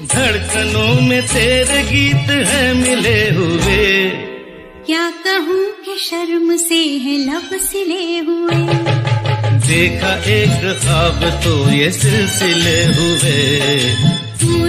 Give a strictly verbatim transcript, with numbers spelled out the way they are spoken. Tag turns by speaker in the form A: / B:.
A: धड़कनों में तेरे गीत है मिले हुए।
B: क्या कहूँ कि शर्म से है लब सिले हुए।
A: देखा एक ख्वाब तो ये सिलसिले हुए।